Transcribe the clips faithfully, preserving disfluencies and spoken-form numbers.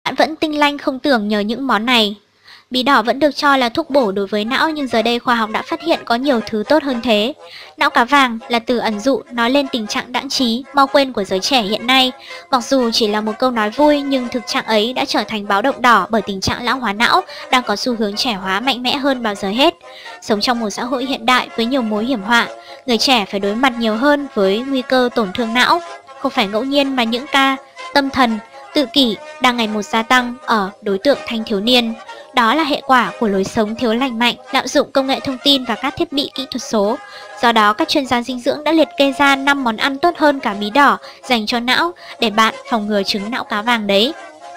bạn vẫn tinh lanh không tưởng nhờ những món này. Bí đỏ vẫn được cho là thuốc bổ đối với não, nhưng giờ đây khoa học đã phát hiện có nhiều thứ tốt hơn thế. Não cá vàng là từ ẩn dụ nói lên tình trạng đãng trí, mau quên của giới trẻ hiện nay. Mặc dù chỉ là một câu nói vui, nhưng thực trạng ấy đã trở thành báo động đỏ bởi tình trạng lão hóa não đang có xu hướng trẻ hóa mạnh mẽ hơn bao giờ hết. Sống trong một xã hội hiện đại với nhiều mối hiểm họa, người trẻ phải đối mặt nhiều hơn với nguy cơ tổn thương não. Không phải ngẫu nhiên mà những ca tâm thần, tự kỷ đang ngày một gia tăng ở đối tượng thanh thiếu niên. Đó là hệ quả của lối sống thiếu lành mạnh, lạm dụng công nghệ thông tin và các thiết bị kỹ thuật số. Do đó, các chuyên gia dinh dưỡng đã liệt kê ra năm món ăn tốt hơn cả bí đỏ dành cho não để bạn phòng ngừa chứng não cá vàng đấy.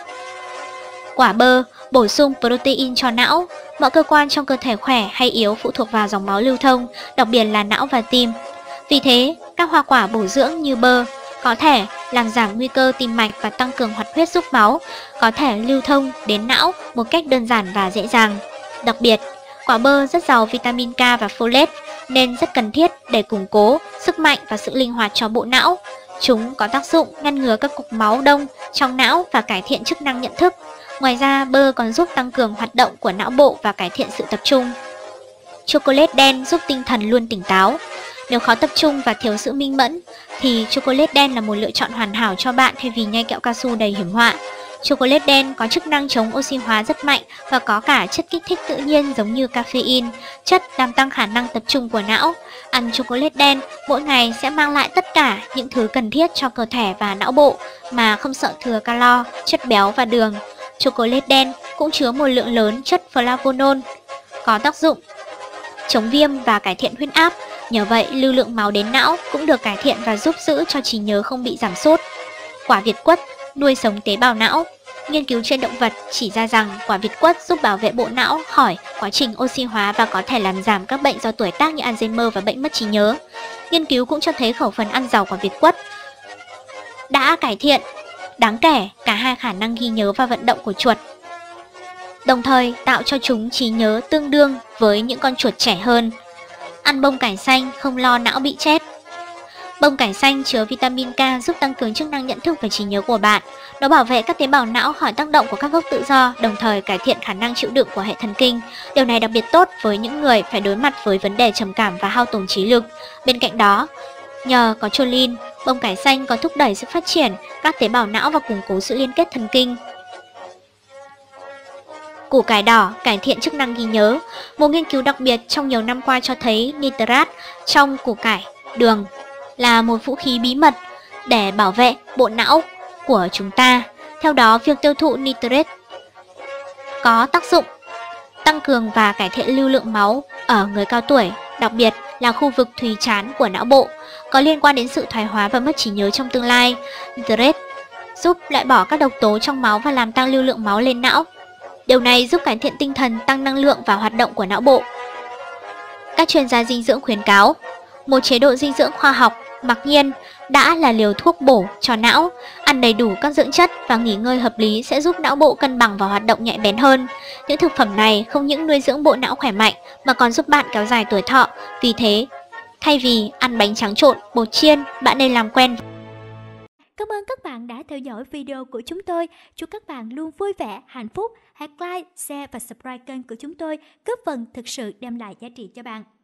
Quả bơ bổ sung protein cho não. Mọi cơ quan trong cơ thể khỏe hay yếu phụ thuộc vào dòng máu lưu thông, đặc biệt là não và tim. Vì thế, các hoa quả bổ dưỡng như bơ có thể làm giảm nguy cơ tim mạch và tăng cường hoạt huyết giúp máu có thể lưu thông đến não một cách đơn giản và dễ dàng. Đặc biệt, quả bơ rất giàu vitamin K và folate nên rất cần thiết để củng cố sức mạnh và sự linh hoạt cho bộ não. Chúng có tác dụng ngăn ngừa các cục máu đông trong não và cải thiện chức năng nhận thức. Ngoài ra, bơ còn giúp tăng cường hoạt động của não bộ và cải thiện sự tập trung. Chocolate đen giúp tinh thần luôn tỉnh táo. Nếu khó tập trung và thiếu sự minh mẫn, thì chocolate đen là một lựa chọn hoàn hảo cho bạn thay vì nhai kẹo cao su đầy hiểm họa. Chocolate đen có chức năng chống oxy hóa rất mạnh và có cả chất kích thích tự nhiên giống như caffeine, chất làm tăng khả năng tập trung của não. Ăn chocolate đen mỗi ngày sẽ mang lại tất cả những thứ cần thiết cho cơ thể và não bộ mà không sợ thừa calo, chất béo và đường. Chocolate đen cũng chứa một lượng lớn chất flavonol, có tác dụng chống viêm và cải thiện huyết áp. Nhờ vậy, lưu lượng máu đến não cũng được cải thiện và giúp giữ cho trí nhớ không bị giảm sút. Quả việt quất nuôi sống tế bào não. Nghiên cứu trên động vật chỉ ra rằng quả việt quất giúp bảo vệ bộ não khỏi quá trình oxy hóa và có thể làm giảm các bệnh do tuổi tác như Alzheimer và bệnh mất trí nhớ. Nghiên cứu cũng cho thấy khẩu phần ăn giàu quả việt quất đã cải thiện đáng kể cả hai khả năng ghi nhớ và vận động của chuột, đồng thời tạo cho chúng trí nhớ tương đương với những con chuột trẻ hơn. Ăn bông cải xanh không lo não bị chết. Bông cải xanh chứa vitamin K giúp tăng cường chức năng nhận thức và trí nhớ của bạn. Nó bảo vệ các tế bào não khỏi tác động của các gốc tự do, đồng thời cải thiện khả năng chịu đựng của hệ thần kinh. Điều này đặc biệt tốt với những người phải đối mặt với vấn đề trầm cảm và hao tổn trí lực. Bên cạnh đó, nhờ có choline, bông cải xanh có thúc đẩy sự phát triển các tế bào não và củng cố sự liên kết thần kinh. Củ cải đỏ cải thiện chức năng ghi nhớ. Một nghiên cứu đặc biệt trong nhiều năm qua cho thấy nitrat trong củ cải đường là một vũ khí bí mật để bảo vệ bộ não của chúng ta. Theo đó, việc tiêu thụ nitrat có tác dụng tăng cường và cải thiện lưu lượng máu ở người cao tuổi, đặc biệt là khu vực thùy trán của não bộ, có liên quan đến sự thoái hóa và mất trí nhớ trong tương lai. Nitrat giúp loại bỏ các độc tố trong máu và làm tăng lưu lượng máu lên não. Điều này giúp cải thiện tinh thần, tăng năng lượng và hoạt động của não bộ. Các chuyên gia dinh dưỡng khuyến cáo, một chế độ dinh dưỡng khoa học, mặc nhiên đã là liều thuốc bổ cho não. Ăn đầy đủ các dưỡng chất và nghỉ ngơi hợp lý sẽ giúp não bộ cân bằng và hoạt động nhạy bén hơn. Những thực phẩm này không những nuôi dưỡng bộ não khỏe mạnh mà còn giúp bạn kéo dài tuổi thọ. Vì thế, thay vì ăn bánh tráng trộn, bột chiên, bạn nên làm quen. Cảm ơn các bạn đã theo dõi video của chúng tôi. Chúc các bạn luôn vui vẻ, hạnh phúc. Hãy like, share và subscribe kênh của chúng tôi, góp phần thực sự đem lại giá trị cho bạn.